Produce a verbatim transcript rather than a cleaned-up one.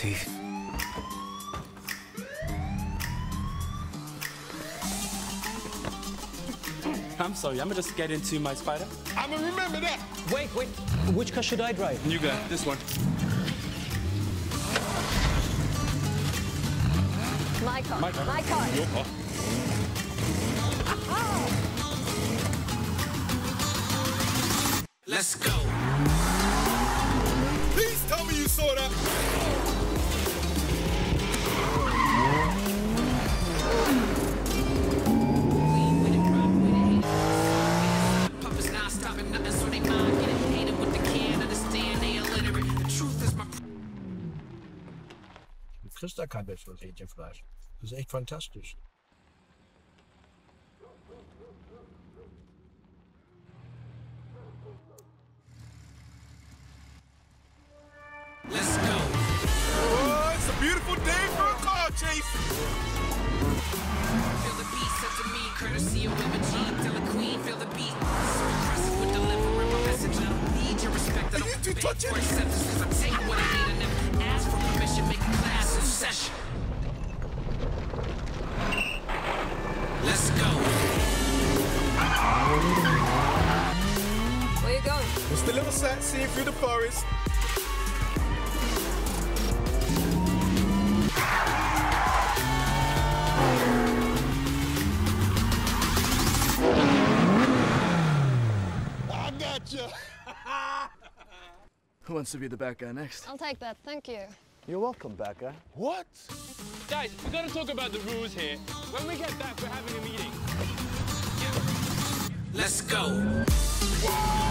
teeth. I'm sorry, I'm gonna just get into my spider. I'ma remember that. Wait, wait. Which car should I drive? You got this one. My car. My car. My car. Your car. Let's go. Please tell me you saw that. Puppets not stopping nothing, so they mind getting hated what they can't understand. They illiterate. The truth is my. Du kriegst da kein besseres Hähnchenfleisch. Das ist echt fantastisch. Let's go. Oh, it's a beautiful day for a car chase. Feel the beat sent to me, courtesy of Wilbur G. Tell the queen, feel the beat. So impressive with delivering my message. I don't need your respect. I don't beg for acceptance. Cause I take what I need and never ask for permission. Make a class in session. Let's go. Where you going? Just a little sightseeing through the forest. I got you. Who wants to be the bad guy next? I'll take that, thank you. You're welcome, bad guy. What? Guys, we gotta talk about the rules here. When we get back, we're having a meeting. Let's go.